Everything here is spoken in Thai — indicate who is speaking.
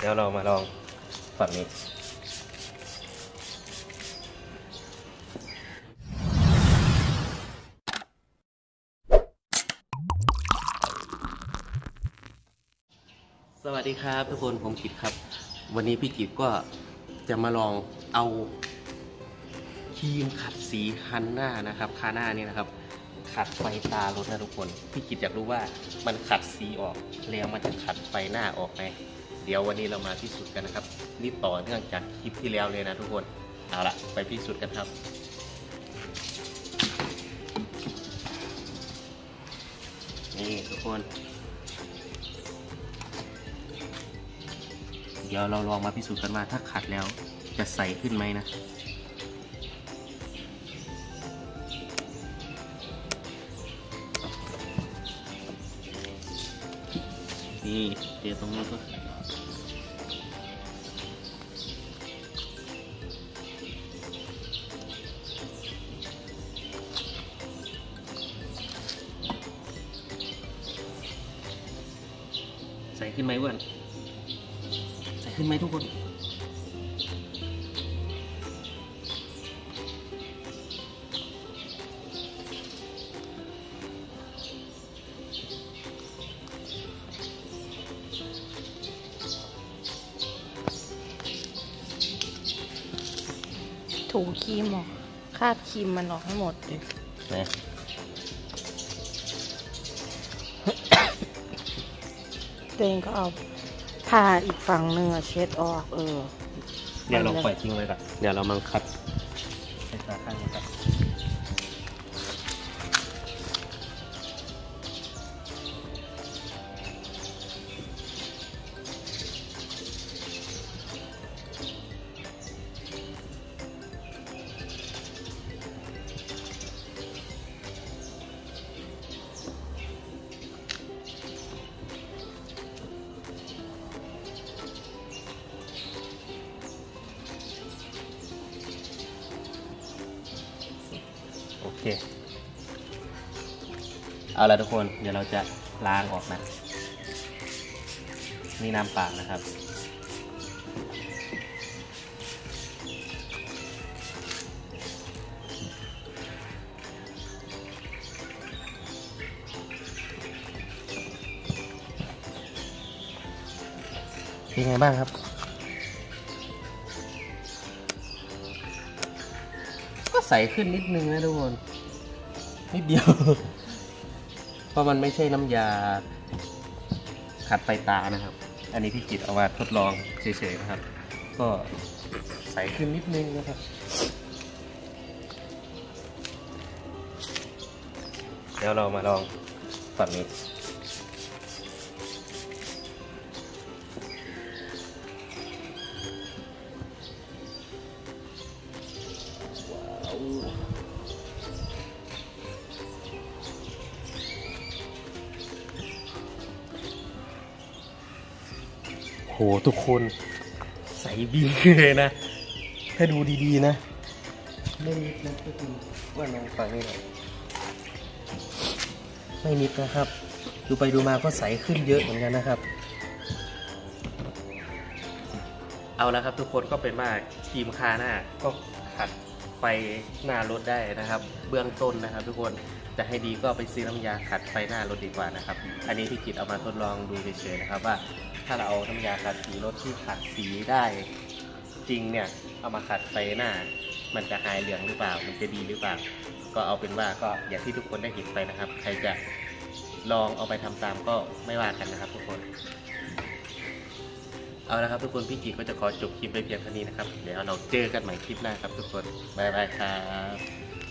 Speaker 1: เดี๋ยวเรามาลองฝั่งนี้สวัสดีครับทุกคนผมกิตครับวันนี้พี่กิตก็จะมาลองเอาครีมขัดสีคันหน้านะครับคาหน้านี่นะครับขัดไฟตารถนะทุกคนพี่กิตอยากรู้ว่ามันขัดสีออกแล้วมันจะขัดไฟหน้าออกไหมเดี๋ยววันนี้เรามาพิสูจน์กันนะครับนี่ต่อเนื่องจากคลิปที่แล้วเลยนะทุกคนเอาล่ะไปพิสูจน์กันครับนี่ทุกคนเดี๋ยวเราลองมาพิสูจน์กันว่าถ้าขัดแล้วจะใสขึ้นไหมนะนี่เดี๋ยวตรงนี้ก็ใสขึ้นไหมอ้วนใสขึ้นไหมทุกคน
Speaker 2: ถูครีมออกคราบครีมมันออกให้หมดเลย
Speaker 1: นะ
Speaker 2: ตัวเองก็เอาผ้าอีกฝั่งหนึ่งเช็ดออก
Speaker 1: เดี๋ยวเราปล่อยทิ้งไว้ก่อนเดี๋ยวเรามาคัดใส่ตาข้างนี้ครับโอเคเอาละทุกคนเดี๋ยวเราจะล้างออกนะนี่น้ำเปล่านะครับเป็นไงบ้างครับก็ใสขึ้นนิดนึงนะทุกคนนิดเดียว เพราะมันไม่ใช่น้ำยาขัดไฟตานะครับอันนี้พี่กิตเอามาทดลองเฉยๆนะครับก็ใสขึ้นนิดนึงนะครับเดี๋ยวเรามาลองฝั่งนี้โหทุกคนใสดีเลยนะถ้าดูดีๆนะไม่นิดนะทุกคนว่าลองฟังนี่หน่อยไม่นิดนะครับดูไปดูมาก็ใสขึ้นเยอะเหมือนกันนะครับเอาละครับทุกคนก็เป็นว่าครีมคาหน้าก็ขัดไฟหน้ารถได้นะครับเบื้องต้นนะครับทุกคนจะให้ดีก็ไปซื้อน้ำยาขัดไฟหน้ารถดีกว่านะครับอันนี้พี่กิตเอามาทดลองดูเฉยๆนะครับว่าถ้าเราเอาน้ำยาขัดสีรถที่ขัดสีได้จริงเนี่ยเอามาขัดไฟหน้ามันจะหายเหลืองหรือเปล่ามันจะดีหรือเปล่าก็เอาเป็นว่าก็อย่างที่ทุกคนได้เห็นไปนะครับใครจะลองเอาไปทำตามก็ไม่ว่ากันนะครับทุกคนเอาละครับทุกคนพี่กิตก็จะขอจบคลิปไปเพียงเท่านี้นะครับเดี๋ยวเราเจอกันใหม่คลิปหน้าครับทุกคนบ๊ายบายครับ